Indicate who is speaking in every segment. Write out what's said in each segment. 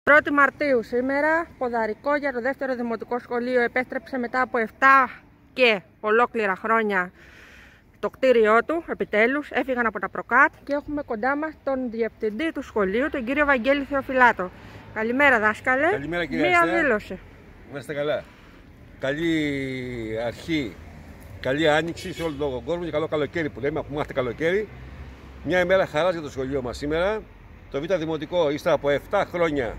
Speaker 1: 1η Μαρτίου σήμερα, ποδαρικό για το δεύτερο δημοτικό σχολείο επέστρεψε μετά από 7 και ολόκληρα χρόνια το κτίριό του, επιτέλους, έφυγαν από τα προκάτ και έχουμε κοντά μας τον διευθυντή του σχολείου, τον κύριο Βαγγέλη Θεοφυλάτο. Καλημέρα δάσκαλε.
Speaker 2: Καλημέρα κύριε
Speaker 1: Μία
Speaker 2: Αστέα.
Speaker 1: δήλωση.
Speaker 2: Να είστε καλά. Καλή αρχή, καλή άνοιξη σε όλο τον κόσμο και καλό καλοκαίρι που λέμε, αφού είμαστε καλοκαίρι. Μια ημέρα χαράς για το σχολείο μας σήμερα. Το Β' Δημοτικό, ύστερα από 7 χρόνια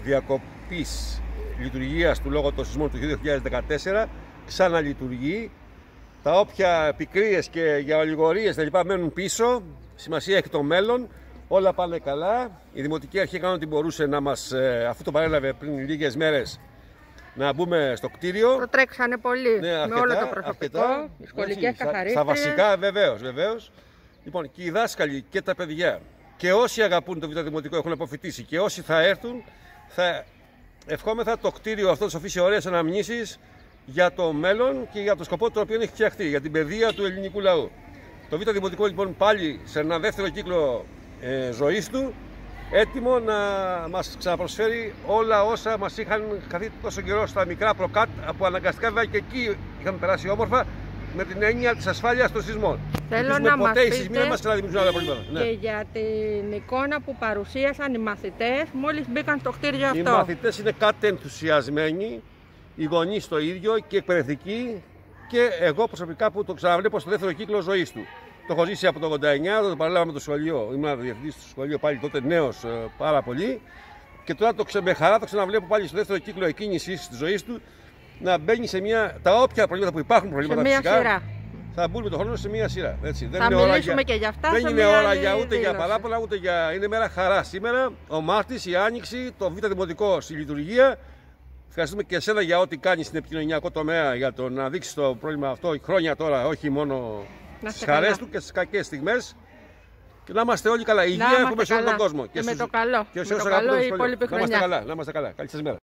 Speaker 2: διακοπής λειτουργίας του λόγω των σεισμών του 2014, ξαναλειτουργεί. Τα όποια επικρίες και για ολιγορίες τα λοιπά μένουν πίσω. Σημασία έχει το μέλλον. Όλα πάνε καλά. Η Δημοτική Αρχή έκανε ό,τι μπορούσε να μας, αφού το παρέλαβε πριν λίγες μέρες, να μπούμε στο κτίριο.
Speaker 1: Το τρέξανε πολύ,
Speaker 2: Ναι, αρκετά,
Speaker 1: με όλο το προσωπικό, οι σχολικές καθαρίστριες.
Speaker 2: Στα βασικά, βεβαίως. Λοιπόν, και οι δάσκαλοι και τα παιδιά και όσοι αγαπούν το Β' Δημοτικό έχουν αποφοιτήσει και όσοι θα έρθουν, θα ευχόμεθα το κτίριο αυτό να αφήσει ωραίες αναμνήσεις για το μέλλον και για το σκοπό το οποίο έχει φτιαχτεί, για την παιδεία του ελληνικού λαού. Το Β' Δημοτικό λοιπόν πάλι σε ένα δεύτερο κύκλο ζωής του, έτοιμο να μας ξαναπροσφέρει όλα όσα μας είχαν χαθεί τόσο καιρό στα μικρά προκάτ, που αναγκαστικά βέβαια και εκεί είχαμε περάσει όμορφα, με την έννοια της ασφάλειας των σεισμών.
Speaker 1: Θέλω να μας πείτε
Speaker 2: μας ξαναδημιουργούν άλλα προβλήματα.
Speaker 1: και για την εικόνα που παρουσίασαν οι μαθητές μόλις μπήκαν στο κτίριο αυτό.
Speaker 2: Οι μαθητές είναι κάτι ενθουσιασμένοι, οι γονείς το ίδιο και εκπαιδευτικοί και εγώ προσωπικά που το ξαναβλέπω στο δεύτερο κύκλο ζωής του. Το έχω ζήσει από το 89, το παρέλαβα με το σχολείο, ήμουν διευθυντής του σχολείου πάλι τότε νέος πάρα πολύ και τώρα με χαρά το ξαναβλέπω πάλι στο δεύτερο κύκλο εκκίνησης της ζωής του να μπαίνει σε τα όποια προβλήματα που υπάρχουν, προβλήματα φυσικά,
Speaker 1: σειρά.
Speaker 2: θα μπουν με τον χρόνο σε μία σειρά. Έτσι.
Speaker 1: Θα μιλήσουμε και για αυτά.
Speaker 2: Δεν είναι ώρα για ούτε για παράπονα, ούτε για. Είναι μέρα χαρά σήμερα. Ο Μάρτης, η Άνοιξη, το Β' Δημοτικό στη λειτουργία. Ευχαριστούμε και εσένα για ό,τι κάνεις στην επικοινωνιακό τομέα για το να δείξεις το πρόβλημα αυτό χρόνια τώρα, όχι μόνο στις χαρές του και στις κακές στιγμές. Και να είμαστε όλοι καλά. Υγεία έχουμε σε όλο τον κόσμο.
Speaker 1: Και με το καλό. Και με το καλό η υπόλοιπη χρονιά.
Speaker 2: Να είμαστε καλά. Καλή σας μέρα.